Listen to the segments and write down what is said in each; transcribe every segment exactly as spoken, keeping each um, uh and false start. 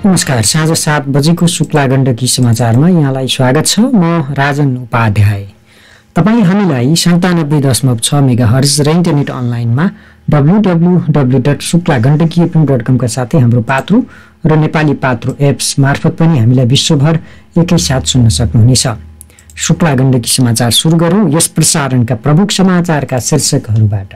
नमस्कार। साँझ सात बजेको शुक्ला गण्डकी समाचारमा यहाँलाई स्वागत छ। म राजन उपाध्याय। तपाईँ हामीलाई सन्तानब्बे दशमलव छ मेगा हर्ज र इन्टरनेट अनलाइनमा W W W dot Shukla Gandaki FM dot कमका साथै हाम्रो पात्रो र नेपाली पात्रो एप्स मार्फत पनि हामीलाई विश्वभर एकैसाथ सुन्न सक्नुहुनेछ। शुक्ला गण्डकी समाचार सुरु गरौँ यस प्रसारणका प्रमुख समाचारका शीर्षकहरूबाट।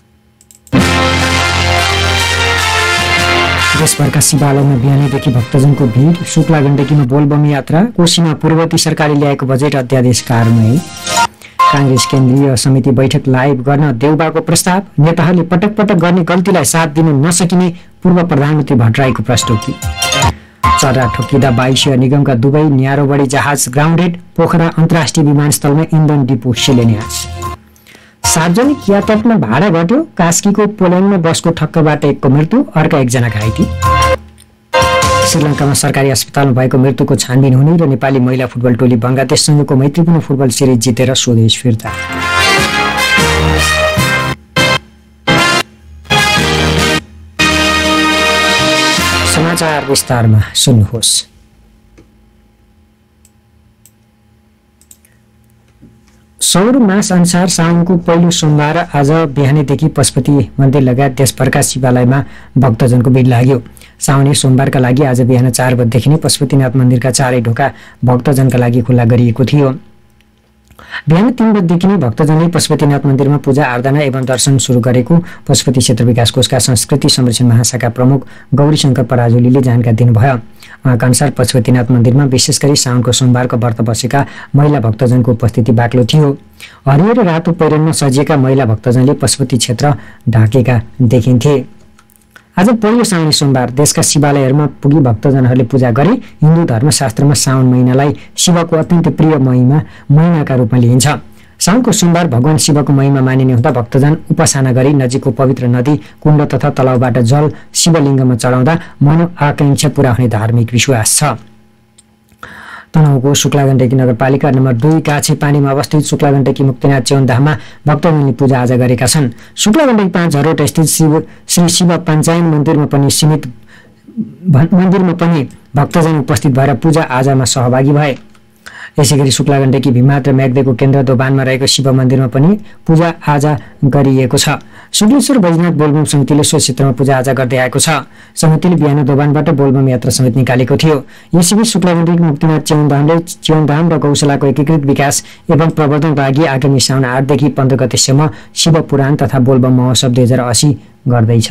देशभरका शिवालयमा बिहानैदेखि भक्तजनको भिड। शुक्ला गण्डकीमा बोलबम यात्रा। कोशीमा पूर्ववर्ती सरकारले ल्याएको बजेट अध्यादेश कार्यान्वयन। काङ्ग्रेस केन्द्रीय समिति बैठक लाइभ गर्न देउबाको प्रस्ताव। नेताहरूले पटक पटक गर्ने गल्तीलाई साथ दिन नसकिने पूर्व प्रधानमन्त्री भट्टराईको प्रस्तुति। चरा ठोकिँदा वायुसेवा निगमका दुवै न्यारोबडी जहाज ग्राउन्डेड। पोखरा अन्तर्राष्ट्रिय विमानस्थलमा इन्धन डिपो शिलान्यास। सार्वजनिक यातायातमा भाडा घट्यो। कास्कीको पोल्यान्डमा बसको ठक्करबाट एकको मृत्यु, अर्का एकजना घाइते। श्रीलङ्कामा सरकारी अस्पतालमा भएको मृत्युको छानबिन हुने र नेपाली महिला फुटबल टोली बङ्गलादेशसँगको मैत्रीपूर्ण फुटबल सिरिज जितेर स्वदेश फिर्ता। समाचार विस्तारमा सुन्नुहोस्। सौर मास अनुसार साउनको पहिलो सोमबार आज बिहानैदेखि पशुपति मन्दिर लगायत देशभरका शिवालयमा भक्तजनको भिड लाग्यो। साउने सोमबारका लागि आज बिहान चार बजेदेखि नै पशुपतिनाथ मन्दिरका चारै ढोका भक्तजनका लागि खुल्ला गरिएको थियो। बिहान तीन बजेदेखि नै भक्तजनले पशुपतिनाथ मन्दिरमा पूजा आराधना एवं दर्शन सुरु गरेको पशुपति क्षेत्र विकास कोषका संस्कृति संरक्षण महाशाखा प्रमुख गौरी शङ्कर पराजुलीले जानकारी दिनुभयो। उहाँका अनुसार पशुपतिनाथ मन्दिरमा विशेष गरी साउनको सोमबारको व्रत बसेका महिला भक्तजनको उपस्थिति बाक्लो थियो। हरियो र रातो पहिरनमा सजिएका महिला भक्तजनले पशुपति क्षेत्र ढाकेका देखिन्थे। आज पहिलो साउने सोमबार देशका शिवालयहरूमा पुगी भक्तजनहरूले पूजा गरे। हिन्दू धर्मशास्त्रमा साउन महिनालाई शिवको अत्यन्त प्रिय महिमा महिनाका रूपमा लिइन्छ। साउनको सोमबार भगवान शिवको महिमा मानिने हुँदा भक्तजन उपासना गरी नजिकको पवित्र नदी, कुण्ड तथा तलाउबाट जल शिवलिङ्गमा चढाउँदा मनोआकांक्षा पूरा हुने धार्मिक विश्वास छ। तनहुँको शुक्ला गण्डकी नगरपालिका नम्बर दुई काछे पानीमा अवस्थित शुक्ला गण्डकी मुक्तिनाथ च्यवनधाममा भक्तजनले पूजा आज गरेका छन्। शुक्ला गण्डकी पाँच झरोट स्थित शिव श्री शिव पञ्चायन मन्दिरमा पनि सीमित मन्दिरमा पनि भक्तजन उपस्थित भएर पूजा आजामा सहभागी भए। यसै गरी शुक्ला गण्डकी भीमहाट र म्याग्देको केन्द्र दोभानमा रहेको शिव मन्दिरमा पनि पूजा आजा गरिएको छ। शुक्लेश्वर बैजनाथ बोलबम समितिले सो क्षेत्रमा पूजा आजा गर्दै आएको छ। समितिले बिहान दोभानबाट बोलबम यात्रा समेत निकालेको थियो। यसैबीच शुक्ला गण्डकी मुक्तिनाथ च्यवनधामले च्यवनधाम र गौशालाको एकीकृत विकास एवं प्रवर्धनको लागि आगामी साउन आठदेखि पन्ध्र गतेसम्म शिव पुराण तथा बोलबम महोत्सव दुई हजार असी गर्दैछ।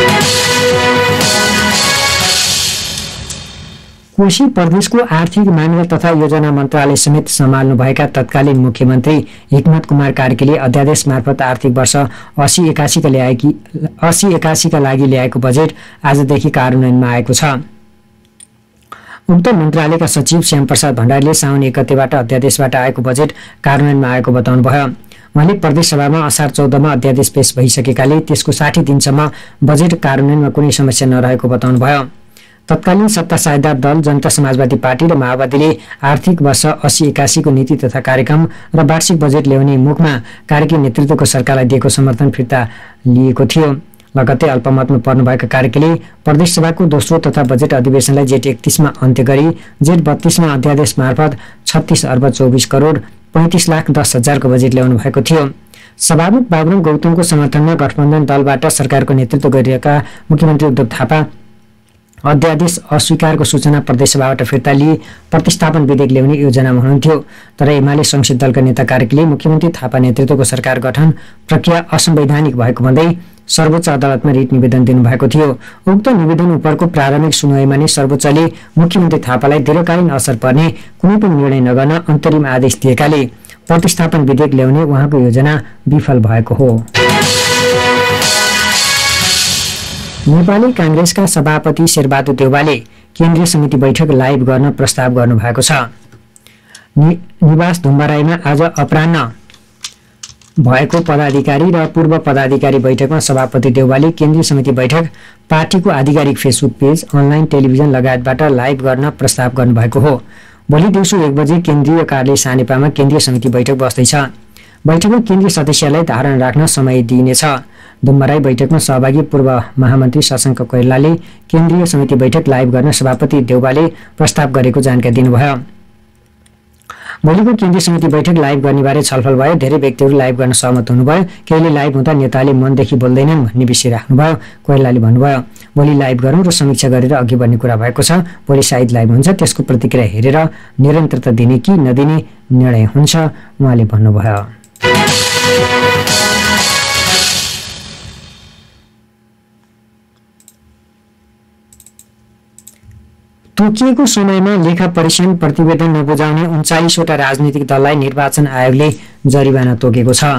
कोशी प्रदेशको आर्थिक मामिला तथा योजना मन्त्रालय समेत सम्हाल्नुभएका तत्कालीन मुख्यमन्त्री हिक्मत कुमार कार्कीले अध्यादेश मार्फत आर्थिक वर्ष अस्सी एकासीका ल्याएकी अस्सी एकासीका लागि ल्याएको बजेट आजदेखि कार्यान्वयनमा आएको छ। उक्त मन्त्रालयका सचिव श्यामप्रसाद भण्डारीले साउन एक गतेबाट अध्यादेशबाट आएको बजेट कार्यान्वयनमा आएको बताउनुभयो। उहाँले प्रदेश सभामा असार चौधमा अध्यादेश पेश भइसकेकाले त्यसको साठी दिनसम्म बजेट कार्यान्वयनमा कुनै समस्या नरहेको बताउनुभयो। तत्कालीन सत्ता साझेदार दल जनता समाजवादी पार्टी र माओवादीले आर्थिक वर्ष अस्सी एकासीको नीति तथा कार्यक्रम र वार्षिक बजेट ल्याउने मुखमा कार्की नेतृत्वको सरकारलाई दिएको समर्थन फिर्ता लिएको थियो। लगत्तै अल्पमतमा पर्नुभएका कार्कीले प्रदेशसभाको दोस्रो तथा बजेट अधिवेशनलाई जेठ एकतीसमा अन्त्य गरी जेठ बत्तीसमा अध्यादेश मार्फत छत्तीस अर्ब चौबिस करोड पैंतिस लाख दस हजारको बजेट ल्याउनु भएको थियो। सभामुख बाबुराम गौतमको समर्थनमा गठबन्धन दलबाट सरकारको नेतृत्व गरिरहेका मुख्यमन्त्री उद्धव थापा अध्यादेश अस्वीकारको सूचना प्रदेशसभाबाट फिर्ता लिए प्रतिस्थापन विधेयक ल्याउने योजनामा हुनुहुन्थ्यो। तर एमाले संसदीय दलका नेता कार्कीले मुख्यमन्त्री थापा नेतृत्वको सरकार गठन प्रक्रिया असंवैधानिक भएको भन्दै सर्वोच्च अदालतमा रिट निवेदन दिनुभएको थियो। उक्त निवेदन उपरको प्रारम्भिक सुनवाईमा नै सर्वोच्चले मुख्यमन्त्री थापालाई दीर्घकालीन असर पर्ने कुनै पनि निर्णय नगर्न अन्तरिम आदेश दिएकाले प्रतिस्थापन विधेयक ल्याउने उहाँको योजना विफल भएको हो। नेपाली काङ्ग्रेसका सभापति शेरबहादुर देउवाले केन्द्रीय समिति बैठक लाइभ गर्न प्रस्ताव गर्नुभएको छ। नि, निवास धुम्बाराईमा आज अपराह्न भएको पदाधिकारी र पूर्व पदाधिकारी बैठकमा सभापति देउवाले केन्द्रीय समिति बैठक पार्टीको आधिकारिक फेसबुक पेज, अनलाइन टेलिभिजन लगायतबाट लाइभ गर्न प्रस्ताव गर्नुभएको हो। भोलि दिउँसो एक बजे केन्द्रीय कार्यालय सानेपामा केन्द्रीय समिति बैठक बस्दैछ। बैठकमा केन्द्रीय सदस्यलाई धारणा राख्न समय दिइनेछ। दुम्मराई बैठकमा सहभागी पूर्व महामन्त्री शशाङ्क कोइरालाले केन्द्रीय समिति बैठक लाइभ गर्न सभापति देउवाले प्रस्ताव गरेको जानकारी दिनुभयो। भोलिको केन्द्रीय समिति बैठक लाइभ गर्नेबारे छलफल भयो। धेरै व्यक्तिहरू लाइभ गर्न सहमत हुनुभयो। केहीले लाइभ हुँदा नेताले मनदेखि बोल्दैनन् भन्ने विषय राख्नुभयो। कोइरालाले भन्नुभयो, भोलि लाइभ गरौँ र समीक्षा गरेर अघि बढ्ने कुरा भएको छ। भोलि सायद लाइभ हुन्छ, त्यसको प्रतिक्रिया हेरेर निरन्तरता दिने कि नदिने निर्णय हुन्छ उहाँले भन्नुभयो। तोकिएको समयमा लेखा परीक्षण प्रतिवेदन नबुझाउने उन्चालिसवटा राजनीतिक दललाई निर्वाचन आयोगले जरिवाना तोकेको छ।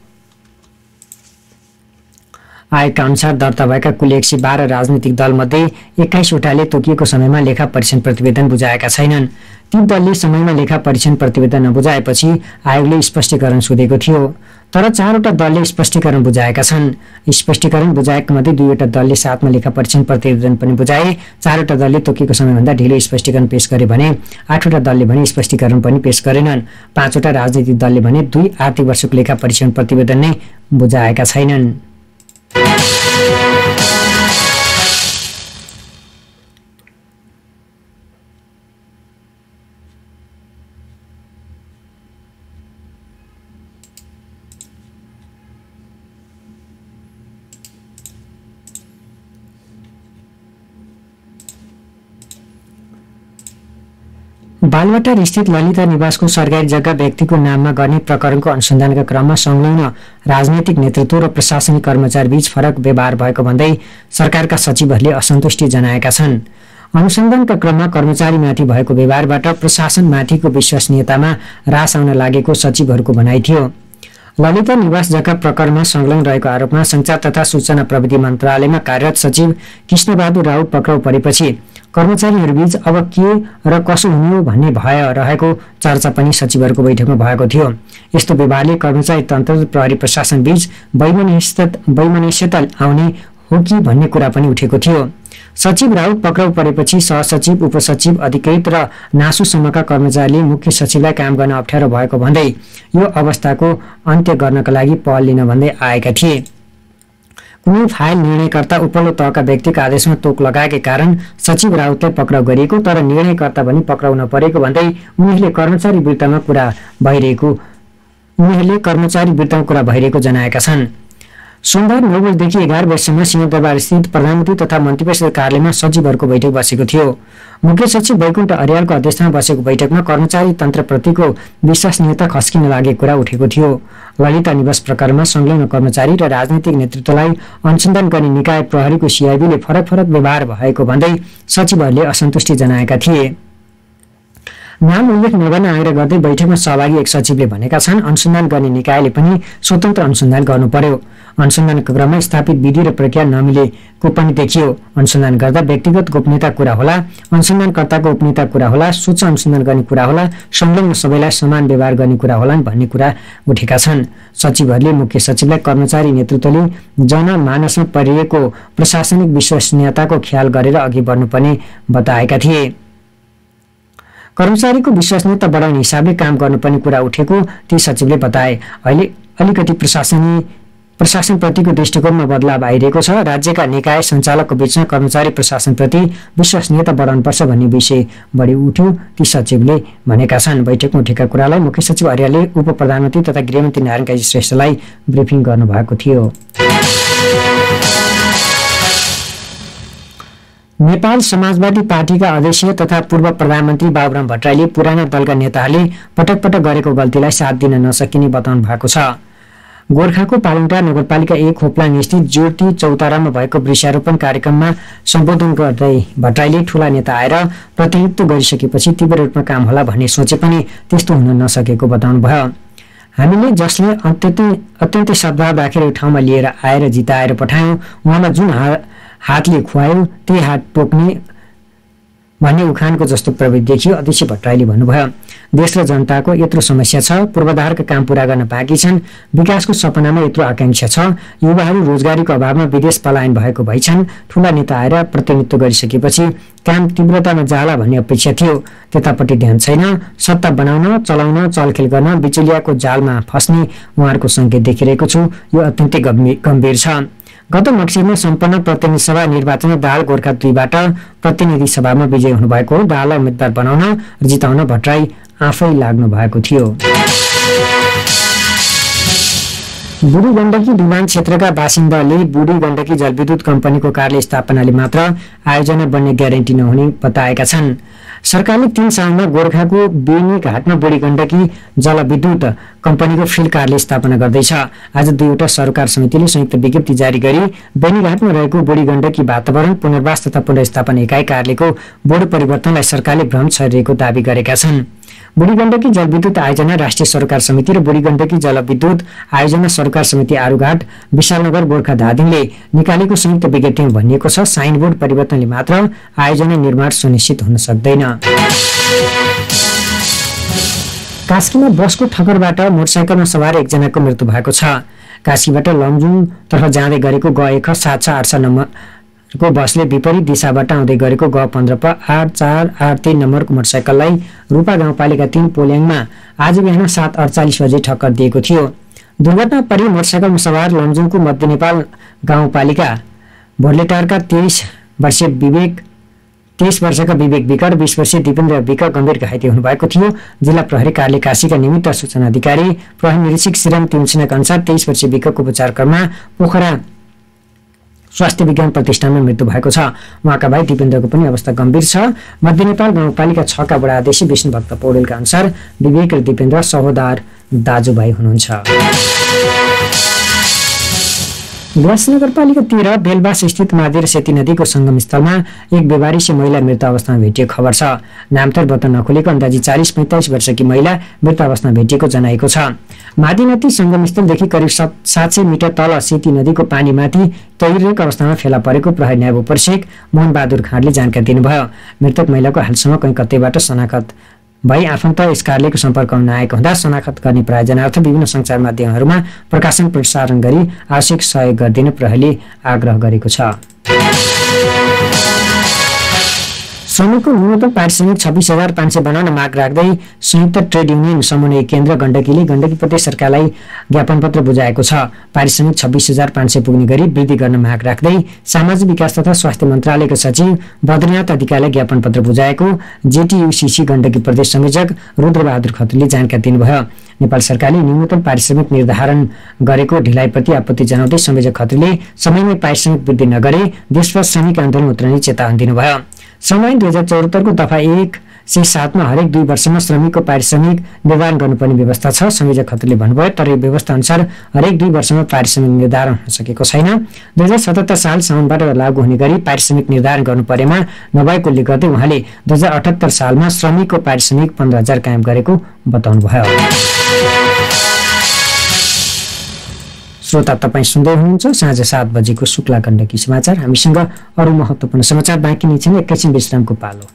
आयोगका अनुसार दर्ता भएका कुल एक सय बाह्र राजनीतिक दलमध्ये एक्काइसवटाले तोकिएको समयमा लेखा परीक्षण प्रतिवेदन बुझाएका छैनन्। ती दलले समयमा लेखा परीक्षण प्रतिवेदन नबुझाएपछि आयोगले स्पष्टीकरण सोधेको थियो, तर चारवटा दलले स्पष्टीकरण बुझाएका छन्। स्पष्टीकरण बुझाएका मध्ये दुईवटा दलले साथमा लेखा परीक्षण प्रतिवेदन पनि बुझाए। चारवटा दलले तोकिएको समयभन्दा ढिलो स्पष्टीकरण पेश गरे भने आठवटा दलले भने स्पष्टीकरण पनि पेश गरेनन्। पाँचवटा राजनीतिक दलले भने दुई आर्थिक वर्षको लेखा परीक्षण प्रतिवेदन नै बुझाएका छैनन्। बालवाटार स्थित ललिता निवासको सरकारी जग्गा व्यक्तिको नाममा गर्ने प्रकरणको अनुसन्धानका क्रममा संलग्न राजनैतिक नेतृत्व र प्रशासनिक कर्मचारी बीच फरक व्यवहार भएको भन्दै सरकारका सचिवहरूले असन्तुष्टि जनाएका छन्। अनुसन्धानका क्रममा कर्मचारीमाथि भएको व्यवहारबाट प्रशासनमाथिको विश्वसनीयतामा ह्रास आउन लागेको सचिवहरूको भनाइ थियो। ललिता निवास जग्गा प्रकरणमा संलग्न रहेको आरोपमा संचार तथा सूचना प्रविधि मन्त्रालयमा कार्यरत सचिव कृष्णबहादुर राउत पक्राउ परेपछि कर्मचारीहरूबीच अब के र कसो हुने भन्ने भय रहेको चर्चा पनि सचिवहरूको बैठकमा भएको थियो। यस्तो व्यवहारले कर्मचारी तन्त्र र प्रहरी प्रशासन बीच वैमनस्यता आउने हो कि भन्ने कुरा पनि उठेको थियो। सचिव राउत पक्राउ परेपछि सहसचिव, उपसचिव, अधिकृत र नासुसम्मका कर्मचारीले मुख्य सचिवलाई काम गर्न अप्ठ्यारो भएको भन्दै यो अवस्थाको अन्त्य गर्नका लागि पहल लिन भन्दै आएका थिए। कुनै फाइल निर्णयकर्ता उपल्लो तहका व्यक्तिको आदेशमा तोक लगाएकै कारण सचिव राउतलाई पक्राउ गरिएको, तर निर्णयकर्ता पनि पक्राउ नपरेको भन्दै उनीहरूले कर्मचारी विरुद्धमा कुरा भइरहेको उनीहरूले कर्मचारी विरुद्धमा कुरा भइरहेको जनाएका छन्। सोमबार नौ बजेदेखि एघार बजेसम्म सिंहदरबार स्थित प्रधानमन्त्री तथा मन्त्रीपरिषद कार्यालयमा सचिवहरूको बैठक बसेको थियो। मुख्य सचिव वैकुण्ठ अर्यालको अध्यक्षतामा बसेको बैठकमा कर्मचारी तन्त्रप्रतिको विश्वसनीयता खस्किन लागेको कुरा उठेको थियो। ललिता निवास प्रकरणमा संलग्न कर्मचारी र राजनीतिक नेतृत्वलाई अनुसन्धान गर्ने निकाय प्रहरीको सिआइबीले फरक फरक व्यवहार भएको भन्दै सचिवहरूले असन्तुष्टि जनाएका थिए। नाम उल्लेख नगर्न आग्रह गर्दै बैठकमा सहभागी एक सचिवले भनेका छन्, अनुसन्धान गर्ने निकायले पनि स्वतन्त्र अनुसन्धान गर्नु पर्यो। अनुसन्धानका क्रममा स्थापित विधि र प्रक्रिया नमिलेको पनि देखियो। अनुसन्धान गर्दा व्यक्तिगत गोपनीयता कुरा होला, अनुसन्धानकर्ताको गोपनीयता कुरा होला, स्वच्छ अनुसन्धान गर्ने कुरा होला, संलग्न सबैलाई समान व्यवहार गर्ने कुरा होला भन्ने कुरा उठेका छन्। सचिवहरूले मुख्य सचिवलाई कर्मचारी नेतृत्वले जनमानसमा परिएको प्रशासनिक विश्वसनीयताको ख्याल गरेर अघि बढ्नुपर्ने बताएका थिए। कर्मचारीको विश्वसनीयता बढाउने हिसाबले काम गर्नुपर्ने कुरा उठेको ती सचिवले बताए। अहिले अलिकति प्रशासनिक प्रशासनप्रतिको दृष्टिकोणमा बदलाव आइरहेको छ। राज्यका निकाय सञ्चालकको बीचमा कर्मचारी प्रशासनप्रति विश्वसनीयता बढाउनुपर्छ भन्ने विषय बढी उठ्यो, ती सचिवले भनेका छन्। बैठकमा उठेका कुरालाई मुख्य सचिव अर्यालले उप प्रधानमन्त्री तथा गृहमन्त्री नारायण काजी श्रेष्ठलाई ब्रिफिङ गर्नुभएको थियो। नेपाल समाजवादी पार्टीका अध्यक्ष तथा पूर्व प्रधानमन्त्री बाबुराम भट्टराईले पुराना दलका नेताहरूले पटक पटक गरेको गल्तीलाई साथ दिन नसकिने बताउनु भएको छ। गोर्खाको पालङटार नगरपालिका एक खोप्लाङ स्थित ज्योति चौतारामा भएको वृक्षारोपण कार्यक्रममा सम्बोधन गर्दै भट्टराईले ठूला नेता आएर प्रतिनिधित्व गरिसकेपछि तीव्र रूपमा काम होला भन्ने सोचे पनि त्यस्तो हुन नसकेको बताउनु भयो। हामीले जसले अत्यन्तै अत्यन्तै सद्भाव राखेर यो ठाउँमा लिएर आएर जिताएर पठायौं, उहाँलाई जुन हातले खुवायो त्यही हात टोक्ने भन्ने उखानको जस्तो प्रवृत्ति देखियो, अध्यक्ष भट्टराईले भन्नुभयो। देश र जनताको यत्रो समस्या छ, पूर्वाधारका काम पूरा गर्न बाँकी छन्, विकासको सपनामा यत्रो आकांक्षा छ, युवाहरू रोजगारीको अभावमा विदेश पलायन भएको भइछन्। ठूला नेता आएर प्रतिनिधित्व गरिसकेपछि काम तीव्रतामा जाला भन्ने अपेक्षा थियो, त्यतापट्टि ध्यान छैन। सत्ता बनाउन, चलाउन, चलखेल गर्न बिचुलियाको जालमा फस्ने उहाँहरूको संकेत देखिरहेको छु। यो अत्यन्तै गम्भीर छ। गत मक्सिरमा सम्पन्न प्रतिनिधि सभा निर्वाचनमा दाहाल गोर्खा दुईबाट प्रतिनिधि सभामा विजयी हुनुभएको हो। दाहाललाई उम्मेद्वार बनाउन र जिताउन भट्टराई आफै लाग्नु भएको थियो। बुढी गण्डकी विमान क्षेत्रका बासिन्दाले बुढी गण्डकी जलविद्युत कम्पनीको कार्य स्थापनाले मात्र आयोजना बन्ने ग्यारेन्टी नहुने बताएका छन्। सरकारले तीन सालमा गोर्खाको बेनी घाटमा बुढी गण्डकी जलविद्युत कम्पनीको फिल्ड कार्य स्थापना गर्दैछ। आज दुईवटा सरकार समितिले संयुक्त विज्ञप्ति जारी गरी बेनीघाटमा रहेको बुढी गण्डकी वातावरण पुनर्वास तथा पुनर्स्थापना इकाइ कार्यको बोर्ड परिवर्तनलाई सरकारले भ्रम छरिएको दावी गरेका छन्। बुढी गण्डकी जलविद्युत आयोजना राष्ट्रिय सरकार समिति र बुढी गण्डकी जलविद्युत आयोजना सरकार समिति आरुघाट विशालनगर गोर्खा धादिङले निकालेको संयुक्त विज्ञप्तिमा भनिएको छ, साइन बोर्ड परिवर्तनले मात्र आयोजना निर्माण सुनिश्चित हुन सक्दैन। कास्कीमा बसको ठक्करबाट मोटरसाइकलमा सवार एकजनाको मृत्यु भएको छ। कास्कीबाट लमजुङतर्फ जाँदै गरेको ग एक सात छ आठ छ नम्बरको बसले विपरीत दिशाबाट आउँदै गरेको ग पन्ध्र प आठ चार आठ तीन नम्बरको मोटरसाइकललाई रूपा गाउँपालिका तीन पोल्याङमा आज बिहान सात अडचालिस बजे ठक्कर दिएको थियो। दुर्घटना परि मोटरसाइकलमा सवार लमजुङको मध्य नेपाल गाउँपालिका भोर्लेटारका तेइस वर्षीय विवेक तेइस वर्षका विवेक विक र बीस वर्षीय दिपेन्द्र विक गम्भीर घाइते हुनुभएको थियो। जिल्ला प्रहरी कार्यालय काशीका निमित्त सूचना अधिकारी प्रहरी निरीक्षक श्रीराम तिमसिनाका अनुसार तेइस वर्षीय विकको उपचार क्रममा पोखरा स्वास्थ्य विज्ञान प्रतिष्ठानमा मृत्यु भएको छ। उहाँका भाइ दिपेन्द्रको पनि अवस्था गम्भीर छ। मध्य नेपाल गाउँपालिका छ का वडा अध्यक्ष विष्णुभक्त पौडेलका अनुसार विवेक र दिपेन्द्र सहोदर दाजुभाइ हुनुहुन्छ। ग्रास नगरपालिका तेह्र बेलबास स्थित मादी र सेती नदीको संगम स्थलमा एक बेवारिसी महिला मृत अवस्थामा भेटिएको खबर छ। नामथर बत्त नखोलेको अन्दाजी चालीस पैंतालिस वर्षकी महिला मृत अवस्थामा भेटिएको जनाएको छ। मादी नदी संगम स्थलदेखि करिब सात सय मिटर तल सेती नदीको पानीमाथि तैरिरहेको अवस्थामा फेला परेको प्रहरी न्याय उपरीक्षक मोहन बहादुर खाँडले जानकारी दिनुभयो। मृतक महिलाको हालसम्म कहीँ कतैबाट शनाखत भई आफन्त यस कार्यालयको सम्पर्कमा नआएको हुँदा शनाखत गर्ने प्रायोजनार्थ विभिन्न सञ्चार माध्यमहरूमा प्रकाशन प्रसारण गरी आवश्यक सहयोग गरिदिन प्रहरीले आग्रह गरेको छ। श्रमिकको न्यूनतम पारिश्रमिक छब्बीस हजार पाँच सय बनाउन माग राख्दै संयुक्त ट्रेड युनियन समन्वय केन्द्र गण्डकीले गण्डकी प्रदेश सरकारलाई ज्ञापन पत्र बुझाएको छ। पारिश्रमिक छब्बीस हजार पाँच सय पुग्ने गरी वृद्धि गर्न माग राख्दै सामाजिक विकास तथा स्वास्थ्य मन्त्रालयको सचिव बद्रीनाथ अधिकारीलाई ज्ञापन पत्र बुझाएको जेटीयुसीसी गण्डकी प्रदेश संयोजक रुद्रबहादुर खत्रीले जानकारी दिनुभयो। नेपाल सरकारले न्यूनतम पारिश्रमिक निर्धारण गरेको ढिलाइप्रति आपत्ति जनाउँदै संयोजक खत्रीले समयमै पारिश्रमिक वृद्धि नगरे देशभर श्रमिक आन्दोलन उत्रने चेतावनी दिनुभयो। श्रम ऐन दुई हजार चौहत्तरको दफा एक सय सातमा हरेक दुई वर्षमा श्रमिकको पारिश्रमिक निर्धारण गर्नुपर्ने व्यवस्था छ। संयोजक खत्रीले भन्नुभयो, तर यो व्यवस्था अनुसार हरेक दुई वर्षमा पारिश्रमिक निर्धारण हुन सकेको छैन। दुई हजार सतहत्तर साल साउनबाट लागू हुने गरी पारिश्रमिक निर्धारण गर्नु परेमा नभएकोले गर्दै उहाँले दुई हजार अठहत्तर सालमा श्रमिकको पारिश्रमिक पन्ध्र हजार कायम गरेको बताउनुभयो। श्रोता तपाईँ सुन्दै हुनुहुन्छ साँझ सात बजेको शुक्ला गण्डकी समाचार। हामीसँग अरू महत्त्वपूर्ण समाचार बाँकी नै छन्। एकैछिन विश्रामको पालो।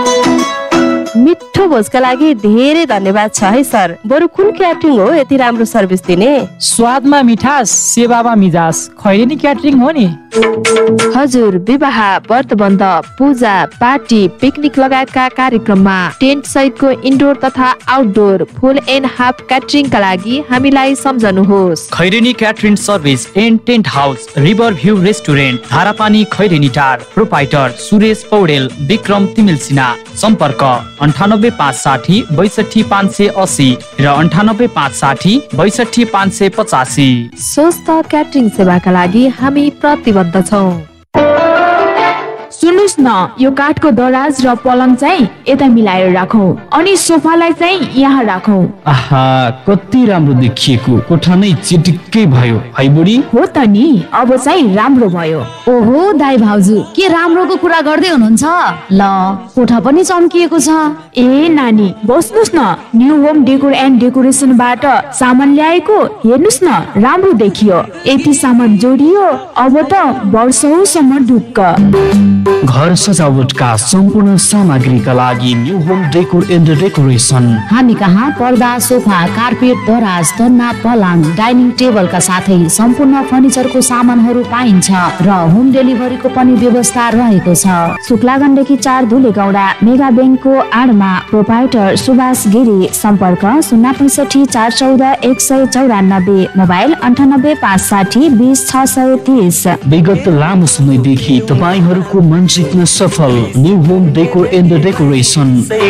मिठो भोजका लागि धेरै धन्यवाद छ है सर। बरु कुन क्याटरिङ हो यति राम्रो सर्भिस दिने? स्वादमा मिठास, सेवामा मिजास, खैरेनी क्याटरिङ हो नि। हजुर, विवाह, व्रतबन्ध, पूजा, पार्टी, पिकनिक लगायतका कार्यक्रममा टेन्ट सहितको इन्डोर तथा आउटडोर फुल एन्ड हाफ क्याटरिङका लागि हामीलाई सम्झनुहोस्। Khaireni catering service and tent house, river view restaurant, Dharapani Khaireni Tar, proprietor Suresh Paudel, Bikram Timilsina. सम्पर्क अन्ठानब्बे पाँच साठी बैसठी पाँच सय अस्सी र अन्ठानब्बे पाँच साठी बैसठी पाँच सय पचासी। स्वस्थ क्याटरिङ सेवाका लागि हामी प्रतिबद्ध छौँ। सुन्नुस् न, यो काठको दराज र पलङ चाहिँ यता मिलाएर राखौं अनि सोफालाई चाहिँ यहाँ राखौं। आहा, कति राम्रो देखिएको कोठा नै चिटिक्कै भयो है बुढी। हो त नि, अब चाहिँ राम्रो भयो। ओहो दाइ भाउजू, के राम्रोको कुरा गर्दै हुनुहुन्छ? ल, कोठा पनि चम्किएको छ। ए नानी, बस्नुस् न। न्यू होम डेकोर एन्ड डेकोरेसनबाट सामान ल्याएको, हेर्नुस् न, राम्रो देखियो। यति सामान जोडियो, अब त वर्षौंसम्म ढुक्क। घर सजावटका सम्पूर्ण सामग्रीका लागि new home decor and decoration. हामी कहाँ पर्दा, सोफा, कार्पेट, दराज, तन्ना, पलङ, डाइनिङ टेबलका साथै सम्पूर्ण फर्निचरको सामानहरू पाइन्छ र होम डेलिभरीको पनि व्यवस्था रहेको छ। शुक्ला गण्डकी चार धुलेगौडा मेगा ब्याङ्कको आडमा प्रोपाइटर सुभाष गिरी। सम्पर्क शून्य पैँसठी चार चौध एक सय चौरानब्बे, मोबाइल अन्ठानब्बे पाँच साठी बिस छ सय तिस। विगत लामो समयदेखि तपाईँहरूको मन जित्न सफल new home decor and decoration.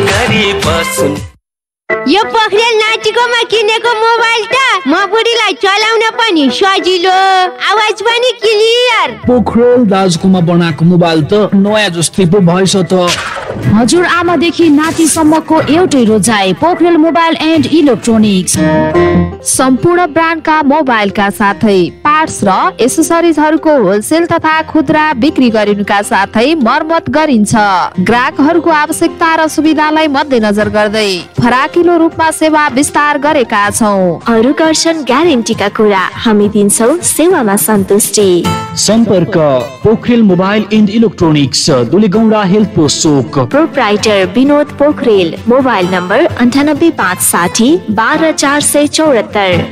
यो पोखरेल नाटिकोमा किनेको मोबाइल त म बुढीलाई चलाउन पनि सजिलो, आवाज पनि क्लियर। पोखरेल दाजुकोमा बनाएको मोबाइल त नयाँ जस्तै पो भएछ त। हजुर आमादेखि नातिसम्मको एउटै रोजाइ पोखरेल मोबाइल एन्ड इलेक्ट्रोनिक्स। सम्पूर्ण ब्रान्डका मोबाइलका साथै पार्ट्स र एसेसरिजहरूको होलसेल तथा खुद्रा बिक्री गरिनुका साथै मर्मत गरिन्छ। ग्राहकहरूको आवश्यकता र सुविधालाई मध्यनजर गर्दै फराकिलो रूपमा सेवा विस्तार गरेका छौं। अरू गर्छन् ग्यारेन्टीका कुरा, हामी दिन्छौं सेवामा सन्तुष्टि। सम्पर्क Pokharel mobile and electronics, Dulegauda health post चोक। Proprietor Binod Pokharel, mobile number अन्ठानब्बे पाँच साठी बाह्र चार सय चौहत्तर।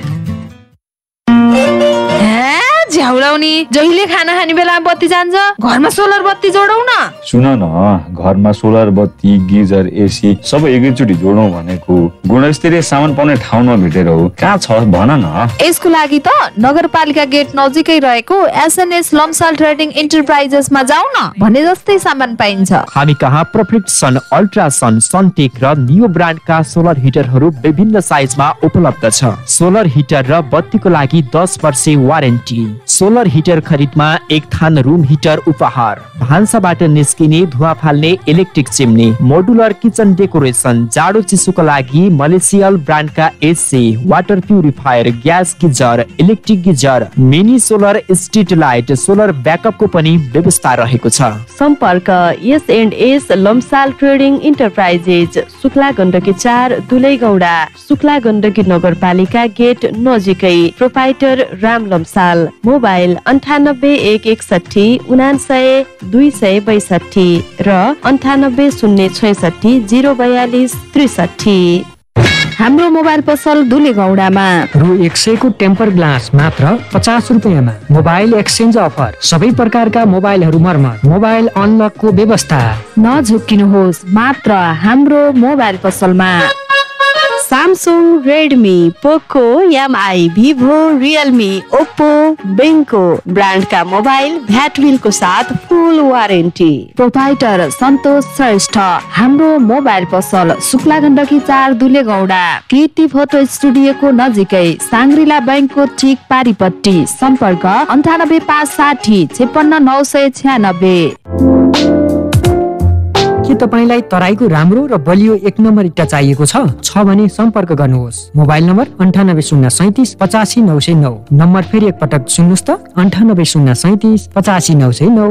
झ्याउलाउनी जहिले खाना खाने बेला बत्ती जान्छ, घरमा सोलर बत्ती जोडौ न। सुन न, घरमा सोलर बत्ती, गिजर, एसी सबै एकैचोटि जोडौ भनेको गुणस्तरीय सामान पाउने ठाउँ नभेटेर हो। कहाँ छ भन न। यसको लागि त नगरपालिका गेट नजिकै रहेको एसएनएस लम्साल ट्रेडिङ एन्टरप्राइजेसमा जाऊ न, भने जस्तै सामान पाइन्छ। हामी कहाँ परफेक्ट सन, अल्ट्रासन, सनटेक र नियो ब्रान्डका सोलर हिटरहरू विभिन्न साइजमा उपलब्ध छ। सोलर हिटर र बत्तीको लागि दस वर्ष वारेन्टी। सोलर हिटर खरिदमा एक थान रुम हिटर उपहार। भान्साबाट निस्किने धुवा फाल्ने electric chimney, modular kitchen decoration, जाडो चिसोको लागि मलेसियल ब्रान्डका AC, water purifier, gas geyser, electric geyser, mini solar street light, solar ब्याकअपको पनि व्यवस्था रहेको छ। सम्पर्क S and S Lamsal trading enterprises, Shukla Gandaki चार दुलैगौडा, शुक्ला गण्डकी नगरपालिका गेट नजिकै। प्रोपाइटर राम लम्साल, मोबाइल अन्ठानब्बे एक एकसठी उनासय दुई सय बैसठी र अन्ठानब्बे शून्य छैसठी जिरो बयालिस त्रिसठी। हाम्रो मोबाइल पसल दुलेगौडामा रु एक सयको टेम्पर ग्लास मात्र पचास रुपियाँमा। मोबाइल एक्सचेन्ज अफर, सबै प्रकारका मोबाइलहरू मर्मत, मोबाइल अनलकको व्यवस्था। नझुक्किनुहोस्, मात्र हाम्रो मोबाइल पसलमा Samsung, Redmi, Poco, Mi, Vivo, Realme, Oppo, बेङ्को ब्रान्डका मोबाइल भ्याटविलको साथ full warranty. Proprietor Santosh Shrestha, हाम्रो मोबाइल पसल शुक्ला गण्डकी चार दुलेगौडा, कीर्ति फोटो स्टुडियोको नजिकै, साङ्ग्रिला बैंकको ठिक पारिपट्टि। सम्पर्क अन्ठानब्बे पाँच साठी छेपन्न नौ सय छ्यानब्बे। के तपाईँलाई तराईको राम्रो र बलियो एक नम्बर इट्टा चाहिएको छ छ भने सम्पर्क गर्नुहोस्। मोबाइल नम्बर अन्ठानब्बे शून्य सैतिस पचासी नौ सय नौ। नम्बर फेरि एकपटक सुन्नुहोस् त, अन्ठानब्बे शून्य सैतिस पचासी नौ सय नौ।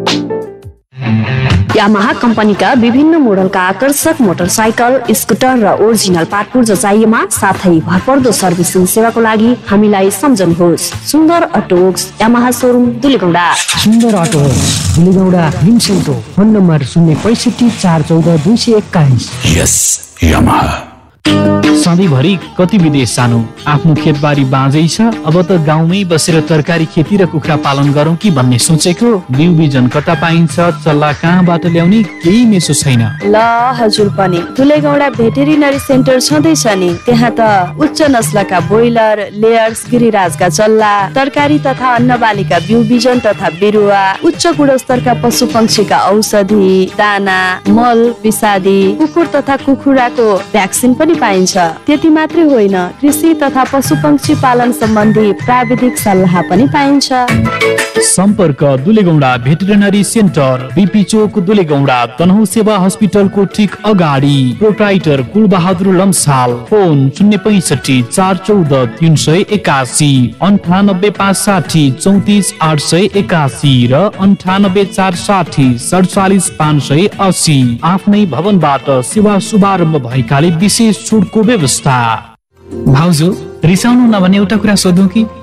यामाहा कम्पनीका विभिन्न मोडलका आकर्षक मोटरसाइकल, स्कुटर र ओरिजिनल पार्टपुर्जा चाहिएमा साथै भरपर्दो सर्भिसिङ सेवाको लागि हामीलाई सम्झनुहोस्। सुन्दर अटोक्स यामाहा शोरूम दुलेगौडा। सुन्दर अटोक्स दुलेगौडा हिमसेलको फोन नम्बर शून्य पैँसठी चार चौध दुई सय एक्काइस। यस यामाहा। सधैँभरि कति विदेश जानु, आफ्नो खेतबारी बाँझै छ, अब त गाउँमै बसेर तरकारी खेती र कुखुरा पालन गरौँ कि भन्ने सोचेको। बिउ बिजन कता पाइन्छ, चल्ला कहाँबाट ल्याउने, केही मेसो छैन। ल हजुर पनि दुलेगौडा भेटेरिनरी सेन्टर छँदैछ नि, त्यहाँ त उच्च नस्लका ब्रोइलर, लेयर्स, गिरिराजका चल्ला, तरकारी तथा अन्न बालीका बिउ बिजन तथा बिरुवा, उच्च गुणस्तरका पशु पक्षीका औषधि, दाना, मल, विषादी, कुकुर तथा कुखुराको भ्याक्सिन पनि पाइन्छ। त्यति मात्रै होइन, कृषि तथा पशु पक्षी पालन सम्बन्धी प्राविधिक सल्लाह पनि पाइन्छ। सम्पर्क दुलेगौडा भेटेरिनरी सेन्टर, बिपी चोक दुलेगौडा, तनहु सेवा हस्पिटलको ठिक अगाडि। प्रोप्राइटर कुलबहादुर लम्साल, फोन शून्य पैँसठी चार चौध तिन सय एकासी, अन्ठानब्बे पाँच साठी चौतिस आठ सय एकासी र अन्ठानब्बे चार साठी सडचालिस पाँच सय अस्सी। आफ्नै भवनबाट सेवा शुभारम्भ भएकाले विशेष छुटको व्यवस्था। भाउजू रिसाउनु नभने एउटा कुरा सोधौँ कि?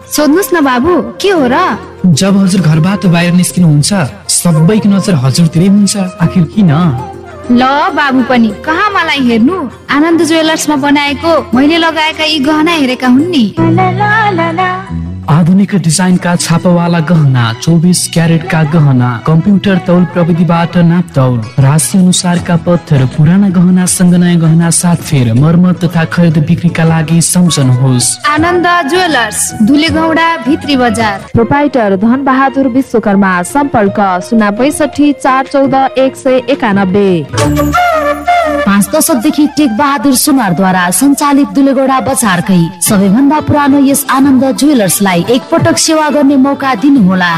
सोध्नुस् न बाबु के हो र? जब हजुर घरबाट बाहिर निस्किनुहुन्छ सबैको नजर हजुरतिरै हुन्छ, आखिर किन? ल बाबु पनि कहाँ मलाई हेर्नु, आनन्द ज्वेलर्समा बनाएको मैले लगाएका यी गहना हेरेका हुन् नि। आधुनिक डिजाइनका छापावाला गहना, चौबिस क्यारेटका गहना, कम्प्युटर तौल प्रविधिबाट नापतौल, राशि अनुसारका पत्थर, पुराना गहनासँग नयाँ गहना साथ फेर, मर्मत तथा खरिद बिक्रीका लागि सम्झनुहोस् आनन्द ज्वेलर्स, दुलेगौडा भित्री बजार। प्रोपाइटर धन बहादुर विश्वकर्मा। सम्पर्क शून्य पैसठी चार चौध एक सय एकानब्बे। पाँच दशकदेखि टेक बहादुर सुनारद्वारा सञ्चालित दुलेगौडा बजारकै सबैभन्दा पुरानो यस आनन्द ज्वेलर्सलाई एक पटक सेवा गर्ने मौका दिनुहोला।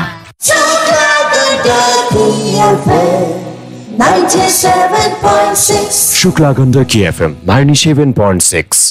Shukla Gandaki FM ninety-seven point six।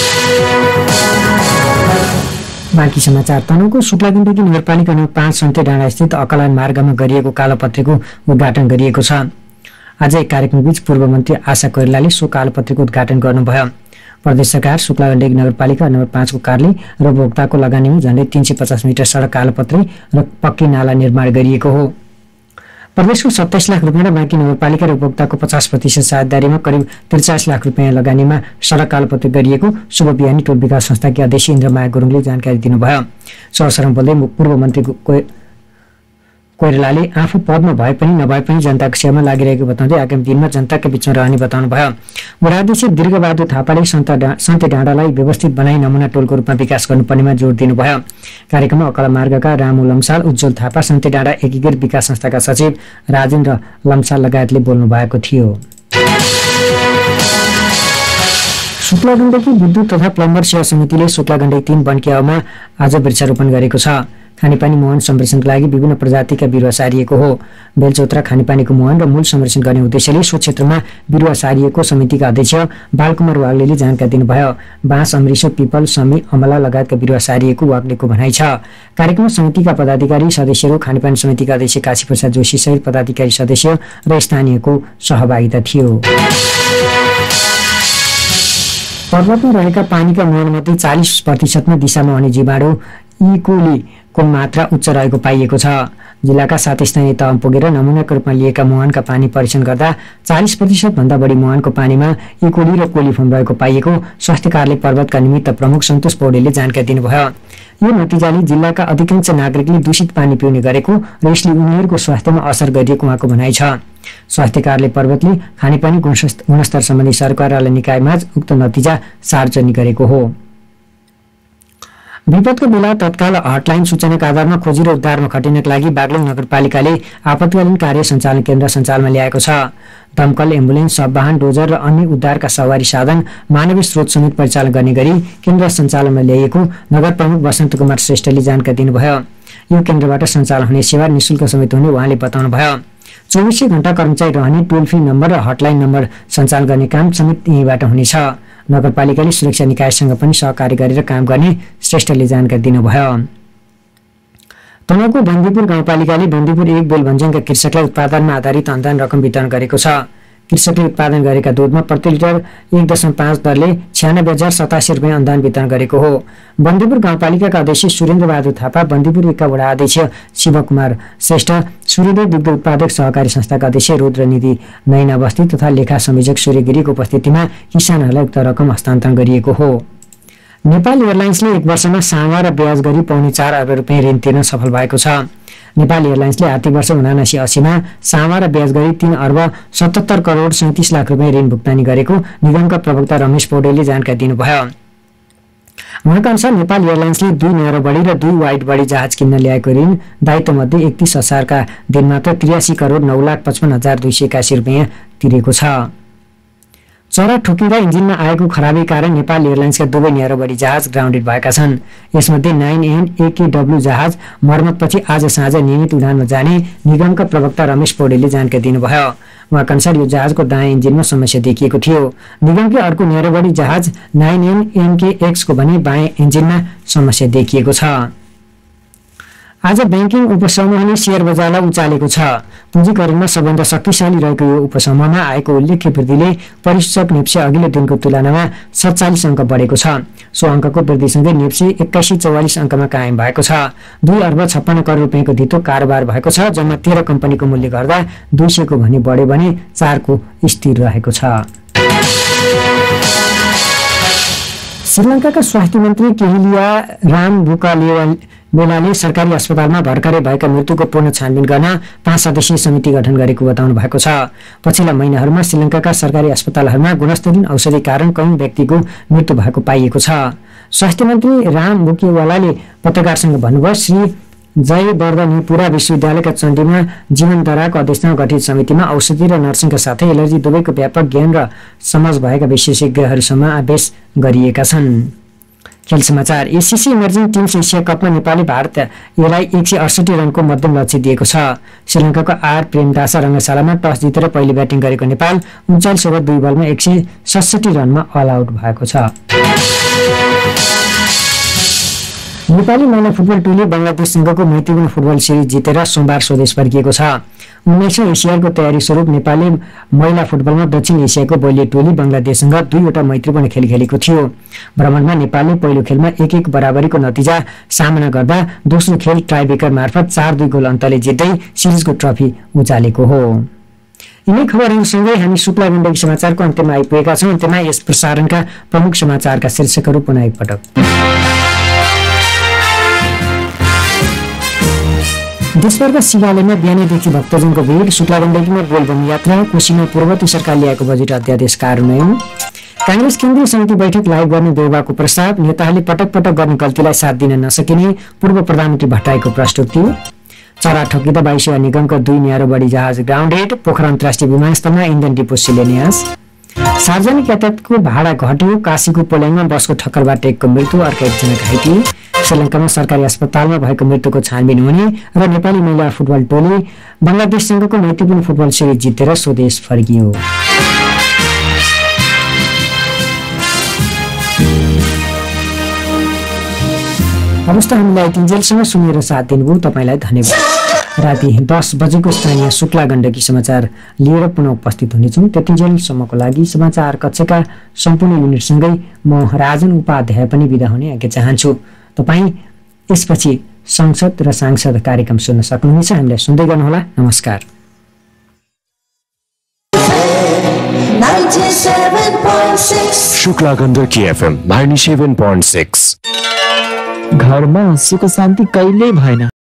बाँकी समाचार। तनहुँको शुक्ला गण्डकी नगरपालिका नम्बर पाँच सन्ते डाँडा स्थित अकलान मार्गमा गरिएको कालोपत्रीको उद्घाटन गरिएको छ। आज एक कार्यक्रमबीच पूर्व मन्त्री आशा कोइरालाले सो कालोपत्रीको उद्घाटन गर्नुभयो। प्रदेश सरकार शुक्ला गण्डकी नगरपालिका नम्बर पाँचको कार्यालय र उपभोक्ताको लगानीमा झण्डै तीन सय पचास मिटर सडक कालोपत्री र पक्की नाला निर्माण गरिएको हो। प्रदेशको सत्ताइस लाख रुपियाँ र बाँकी नगरपालिका र उपभोक्ताको पचास प्रतिशत साझेदारीमा करिब त्रिचालिस लाख रुपियाँ लगानीमा सडक कालोपत्री गरिएको शुभ बिहानी टोल विकास संस्थाकी अध्यक्ष इन्द्रमाया गुरुङले जानकारी दिनुभयो। सो अवसरमा बोल्दै पूर्व मन्त्री कोइरालाले आफू पदमा भए पनि नभए पनि जनताको सेवामा लागिरहेको बताउँदै आगामी दिनमा जनताका बीचमा रहने बताउनुभयो। वडाध्यक्ष दीर्घबहादुर थापाले सन्ते डाँडालाई व्यवस्थित बनाई नमुना टोलको रूपमा विकास गर्नुपर्नेमा जोड दिनुभयो। कार्यक्रममा अकला मार्गका रामु लम्साल, उज्जवल थापा, सन्ते डाँडा एकीकृत विकास संस्थाका सचिव राजेन्द्र लम्साल लगायतले बोल्नु भएको थियो। शुक्ला गण्डकी विद्युत तथा प्लम्बर सेवा समितिले शुक्ला गण्डकी तीन बनकियामा आज वृक्षारोपण गरेको छ। खानेपानी मुहान संरक्षणका लागि विभिन्न प्रजातिका बिरुवा सारिएको हो। बेलचौत्रा खानेपानीको मुहान र मूल संरक्षण गर्ने उद्देश्यले सो क्षेत्रमा बिरुवा सारिएको समितिका अध्यक्ष बालकुमार वाग्लेले जानकारी दिनुभयो। बाँस, अमृषो, पिपल, समी, अमला लगायतका बिरुवा सारिएको वाग्लेको भनाइ छ। कार्यक्रममा समितिका पदाधिकारी सदस्यहरू, खानेपानी समितिका अध्यक्ष काशी प्रसाद जोशी सहित पदाधिकारी सदस्य र स्थानीयको सहभागिता थियो। पर्वतमा रहेका पानीका मुहानमध्ये चालिस प्रतिशतमा दिशामा आउने जीवाणु इकोली को मात्रा उच्च रहेको पाइएको छ। जिल्लाका सात स्थानीय तहमा पुगेर नमुनाको रूपमा लिएका मुहानका पानी परीक्षण गर्दा चालिस प्रतिशत भन्दा बढी मुहानको पानीमा इकोली र कोलिफर्म रहेको पाइएको स्वास्थ्य कार्यालय पर्वतका निमित्त प्रमुख सन्तोष पौडेलले जानकारी दिनुभयो। यो नतिजाले जिल्लाका अधिकांश नागरिकले दूषित पानी पिउने गरेको र यसले उनीहरूको स्वास्थ्यमा असर गरिएको उहाँको भनाइ छ। स्वास्थ्य कार्यालय पर्वतले खानेपानी गुणस्तर सम्बन्धी सरकारवाला निकायमा उक्त नतिजा सार्वजनिक गरेको हो। विपदको बेला तत्काल हटलाइन सूचनाका आधारमा खोजी र उद्धारमा खटिनका लागि बागलुङ नगरपालिकाले आपतकालीन कार्य सञ्चालन केन्द्र सञ्चालनमा ल्याएको छ। दमकल, एम्बुलेन्स, सबवाहन, डोजर र अन्य उद्धारका सवारी साधन मानवीय स्रोत समेत परिचालन गर्ने गरी केन्द्र सञ्चालनमा ल्याइएको नगर प्रमुख वसन्त कुमार श्रेष्ठले जानकारी दिनुभयो। यो केन्द्रबाट सञ्चालन हुने सेवा निःशुल्क समेत हुने उहाँले बताउनुभयो। चौबिसै घण्टा कर्मचारी रहने टोल फ्री नम्बर र हटलाइन नम्बर सञ्चालन गर्ने काम समेत यहीँबाट हुनेछ। नगरपालिकाले सुरक्षा निकायसँग पनि सहकारी गरेर काम गर्ने श्रेष्ठले जानकारी दिनुभयो। तनहुँको बन्दीपुर गाउँपालिकाले बन्दीपुर एक बेल भन्ज्याङका कृषकलाई उत्पादनमा आधारित अनुदान रकम वितरण गरेको छ। कृषकले उत्पादन गरेका दुधमा प्रति लिटर एक दशमलव पाँच दरले छ्यानब्बे हजार सतासी रुपियाँ अनुदान वितरण गरेको हो। बन्दीपुर गाउँपालिकाका अध्यक्ष सुरेन्द्र बहादुर थापा, बन्दीपुर एकका वडा अध्यक्ष शिवकुमार श्रेष्ठ, सूर्योदय दुग्ध उत्पादक सहकारी संस्थाका अध्यक्ष रुद्रनिधि नैना बस्ती तथा लेखा संयोजक सूर्य गिरीको उपस्थितिमा किसानहरूलाई उक्त रकम हस्तान्तरण गरिएको हो। नेपाल एयरलाइन्सले एक वर्षमा सावा र ब्याज गरी पौने चार अर्ब रुपियाँ ऋण तिर्न सफल भएको छ। नेपाल एयरलाइन्सले आर्थिक वर्ष उनासी अस्सीमा सावा र ब्याज गरी तीन अर्ब सतहत्तर करोड सैंतिस लाख रुपियाँ ऋण भुक्तानी गरेको निगमका प्रवक्ता रमेश पौडेलले जानकारी दिनुभयो। उहाँका अनुसार नेपाल एयरलाइन्सले दुई न्यारो बडी र दुई वाइड बडी जहाज किन्न ल्याएको ऋण दायित्व मध्ये एकतीस हजारका दिन मात्र त्रियासी करोड नौ लाख पचपन्न हजार दुई सय एकासी रुपियाँ तिरेको छ। चरा ठोकिँदा इन्जिनमा आएको खराबी कारण नेपाल एयरलाइन्सका दुवै न्यारो बडी जहाज ग्राउन्डेड भएका छन्। यसमध्ये नाइन एन एकेडब्ल्यू जहाज मर्मतपछि आज साँझ नियमित उडानमा जाने निगमका प्रवक्ता रमेश पौडेलले जानकारी दिनुभयो। उहाँका अनुसार यो जहाजको दायाँ इन्जिनमा समस्या देखिएको थियो। निगमकै अर्को न्यारो बडी जहाज नाइन एन एमके एक्सको भने बायाँ इन्जिनमा समस्या देखिएको छ। आज ब्याङ्किङ उपसमूहले शेयर बजारलाई उचालेको छ। पुँजीकरणमा सबभन्दा शक्तिशाली रहेको यो उपसमूहमा आएको उल्लेख्य वृद्धिले परिसूचक नेप्से अघिल्लो दिनको तुलनामा सत्तालिस अङ्क बढेको छ। सो अङ्कको वृद्धिसँगै नेप्से एक्काइस सय चौवालिस अङ्कमा कायम भएको छ। दुई अर्ब छप्पन्न करोड रुपियाँको धितो कारोबार भएको छ। जम्मा तेह्र कम्पनीको मूल्य गर्दा दुई सयको भनी बढ्यो भने चारको स्थिर रहेको छ। श्रीलङ्काका स्वास्थ्य मन्त्री केहिलिया रामबुकालेलाले सरकारी अस्पतालमा भर्खरै भएका मृत्युको पूर्ण छानबिन गर्न पाँच सदस्यीय समिति गठन गरेको बताउनु भएको छ। पछिल्ला महिनाहरूमा श्रीलङ्काका सरकारी अस्पतालहरूमा गुणस्तरहीन औषधि कारण कयौं व्यक्तिको मृत्यु भएको पाइएको छ। स्वास्थ्य मन्त्री रामबुकेवालाले पत्रकारसँग भन्नुभयो, श्री जयवर्धनेपुरा विश्वविद्यालयका चण्डीमा जीवनधाराको अध्यक्षतामा गठित समितिमा औषधि र नर्सिङका साथै एलर्जी दुवैको व्यापक ज्ञान र समझ भएका विशेषज्ञहरू समावेश गरिएका छन्। खेल समाचार। एसिसी इमर्जिङ टिम्स एसिया कपमा नेपालले भारत एलाई एक सय अडसठी रनको मध्यम लक्ष्य दिएको छ। श्रीलङ्काको आर प्रेमदासा रङ्गशालामा टस जितेर पहिले ब्याटिङ गरेको नेपाल उन्चालिस ओभर दुई बलमा एक सय सडसठी रनमा अल आउट भएको छ। नेपाली महिला फुटबल टोली बङ्गलादेशसँगको मैत्रीपूर्ण फुटबल सिरिज जितेर सोमबार स्वदेश फर्किएको छ। उन्नाइसौँ एसियाको तयारी स्वरूप नेपालले महिला फुटबलमा दक्षिण एसियाको बलियो टोली बङ्गलादेशसँग दुईवटा मैत्रीपूर्ण खेल खेलेको थियो। भ्रमणमा नेपालले पहिलो खेलमा एक एक बराबरीको नतिजा सामना गर्दा दोस्रो खेल टाइब्रेकर मार्फत चार दुई गोल अन्तरले जित्दै सिरिजको ट्रफी उचालेको हो। यिनै खबरहरूसँगै हामी शुक्ला गण्डकी समाचारको अन्त्यमा आइपुगेका छौँ। अन्त्यमा यस प्रसारणका प्रमुख समाचारका शीर्षकहरू पुनः एकपटक। देशभरका शिवालयमा बिहानैदेखि भक्तजनको भिड। शुक्ला गण्डकीमा बोलबम यात्रा। कोशीमा पूर्ववर्ती सरकार ल्याएको बजेट अध्यादेश कार्यान्वयन। कांग्रेस केन्द्रीय समिति बैठक लाइभ गर्ने देउबाको प्रस्ताव। नेताहरूले पटक पटक गर्ने गल्तीलाई साथ दिन नसकिने पूर्व प्रधानमन्त्री भट्टराईको प्रस्तुति। चरा ठोकिँदा वायुसेवा निगमका दुई न्यारो बढी जहाज ग्राउन्डेड। पोखरा अन्तर्राष्ट्रिय विमानस्थलमा इन्धन डिपो शिलान्यास। सार्वजनिक यातायातको भाडा घट्यो। काशीको पोल्याङमा बसको ठक्करबाट एकको मृत्यु, अर्का एकजना घाइते। श्रीलङ्कामा सरकारी अस्पतालमा भएको मृत्युको छानबिन हुने र नेपाली महिला फुटबल टोली बङ्गलादेशसँगको मैत्रीपूर्ण फुटबल सिरिज जितेर स्वदेश फर्कियो। अवस्था हामीलाई तिनजेलसम्म सुनेर साथ दिनुभयो, तपाईँलाई धन्यवाद। राति दस बजेको स्थानीय शुक्ला गण्डकी समाचार लिएर पुनः उपस्थित हुनेछौँ। त्यतिन्जेलसम्मको लागि समाचार कक्षका सम्पूर्ण युनिटसँगै म राजन उपाध्याय पनि बिदा हुने आज्ञा चाहन्छु। तपाईँ यसपछि संसद र सांसद कार्यक्रम सुन्न सक्नुहुनेछ। हामीलाई सुन्दै गर्नुहोला। नमस्कार। Shukla Gandaki FM ninety seven point six. घरमा सुख शान्ति कहिल्यै भएन।